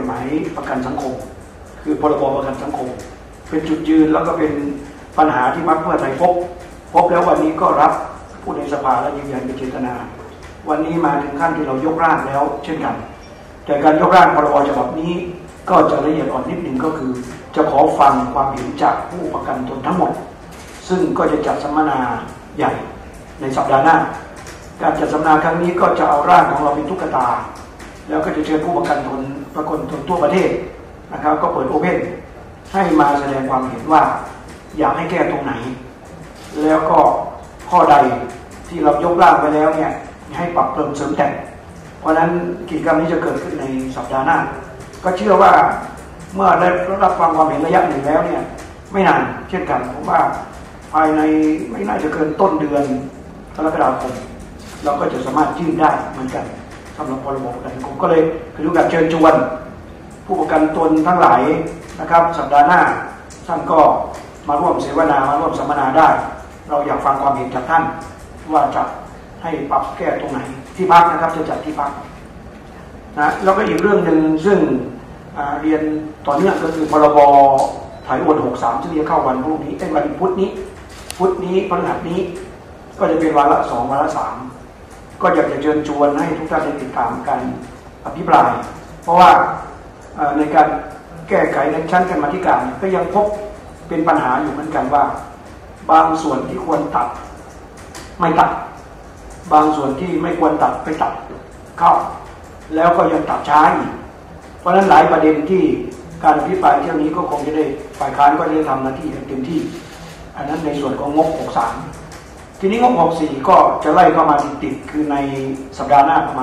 หมายประกันสังคมคือพรบประกันสังคมเป็นจุดยืนแล้วก็เป็นปัญหาที่พรรคเพื่อไทยพบแล้ววันนี้ก็รับผู้ในสภาและยืนยันเป็นเจตนาวันนี้มาถึงขั้นที่เรายกร่างแล้วเช่นกันแต่การยกร่างพรบฉบับนี้ก็จะละเอียดอ่อนนิดหนึ่งก็คือจะขอฟังความเห็นจากผู้ประกันตนทั้งหมดซึ่งก็จะจัดสัมมนาใหญ่ในสัปดาห์หน้าการจัดสัมมนาครั้งนี้ก็จะเอาร่างของเราเป็นตุ๊กตาแล้วก็จะเชิญผู้ประกันตนทั่วประเทศนะครับก็เปิดโอเพ่นให้มาแสดงความเห็นว่าอยากให้แก้ตรงไหนแล้วก็ข้อใดที่เรายกร่างไปแล้วเนี่ยให้ปรับเติมเสริมแต่งเพราะฉะนั้นกิจกรรมนี้จะเกิดขึ้นในสัปดาห์หน้าก็เชื่อว่าเมื่อได้รับฟังความเห็นระยะหนึ่งแล้วเนี่ยไม่นานเช่นกันผมว่าภายในไม่น่าจะเกินต้นเดือนกรกฎาคมเราก็จะสามารถยื่นได้เหมือนกันสำหรับพรบประกันสังคมก็เลยคือการเชิญชวนผู้ประกันตนทั้งหลายนะครับสัปดาห์หน้าท่านก็มาร่วมเสวนามาร่วมสัมมนาได้เราอยากฟังความเห็นจากท่านว่าจะให้ปรับแก้ตรงไหนที่พักนะครับจะจัดที่พักนะแล้วก็อีกเรื่องหนึ่งซึ่งเรียนต่อเนื่องก็คือพรบถ่ายโอน63ซึ่งจะเข้าวันพรุ่งนี้วันพุธนี้พฤหัสนี้ก็จะเป็นวาระ2วาระ3ก็อยากจะเชิญชวนให้ทุกท่านได้ติดตามการอภิปรายเพราะว่าในการแก้ไขในชั้นกรรมาธิการก็ยังพบเป็นปัญหาอยู่เหมือนกันว่าบางส่วนที่ควรตัดไม่ตัดบางส่วนที่ไม่ควรตัดไปตัดเข้าแล้วก็ยังตัดช้าอีกเพราะฉะนั้นหลายประเด็นที่การอภิปรายเที่ยวนี้ก็คงจะได้ฝ่ายค้านก็จะได้ทำหน้าที่เต็มที่อันนั้นในส่วนของงบ63ทีนี้งบ64ก็จะไล่เข้ามาติดคือในสัปดาห์หน้าประมาณ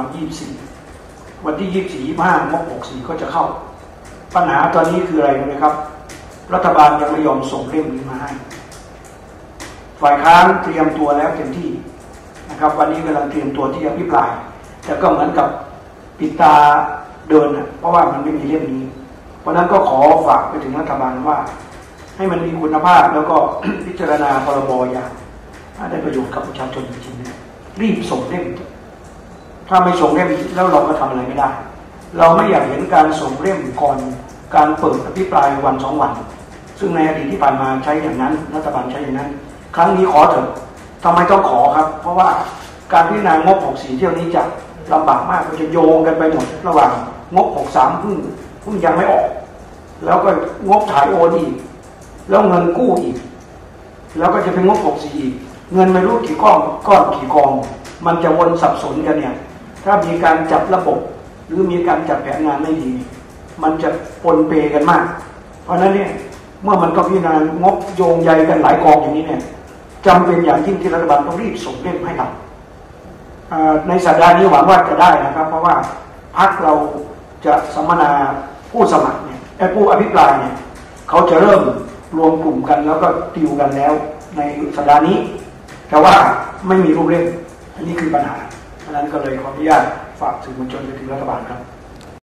24วันที่24 25งบ64ก็จะเข้าปัญหาตอนนี้คืออะไรนะครับรัฐบาลยังไม่ยอมส่งเล่มนี้มาให้ฝ่ายค้านเตรียมตัวแล้วเต็มที่นะครับวันนี้กำลังเตรียมตัวที่จะอภิปรายแต่ก็เหมือนกับปิดตาเดินเพราะว่ามันไม่มีเล่มนี้เพราะนั้นก็ขอฝากไปถึงรัฐบาลว่าให้มันมีคุณภาพแล้วก็ พิจารณาพรบอย่างได้ประโยชน์กับประชาชนจริงๆรีบส่งเล่มถ้าไม่ส่งเล่มแล้วเราก็ทำอะไรไม่ได้เราไม่อยากเห็นการส่งเล่มก่อนการเปิดอภิปรายวัน2 วันซึ่งในอดีตที่ผ่านมาใช้อย่างนั้นรัฐบาลใช้อย่างนั้นครั้งนี้ขอเถอะทำไมต้องขอครับเพราะว่าการพิจารณางบ64เที่ยวนี้จะลำบากมากมันจะโยงกันไปหมดระหว่างงบ63เพิ่งยังไม่ออกแล้วก็งบถ่ายโอนอีกแล้วเงินกู้อีกแล้วก็จะเป็นงบ64อีกเงินไม่รู้กี่ก้อนกี่กองมันจะวนสับสนกันเนี่ยถ้ามีการจัดระบบหรือมีการจัดแผนงานไม่ดีมันจะปนเปกันมากเพราะนั้นเนี่ยเมื่อมันก็พิจารณางบโยงใยกันหลายกองอย่างนี้เนี่ยจำเป็นอย่างยิ่งที่รัฐบาลต้องรีบส่งเล่มให้เราในสัปดาห์นี้หวังว่าจะได้นะครับเพราะว่าพรรคเราจะสัมมนาผู้สมัครเนี่ยผู้อภิปรายเนี่ยเขาจะเริ่มรวมกลุ่มกันแล้วก็ติวกันแล้วในสัปดาห์นี้แต่ว่าไม่มีรูปเล่มอันนี้คือปัญหาเพราะนั้นก็เลยขออนุญาตฝากสื่อมวลชนไปถึงรัฐบาลครับ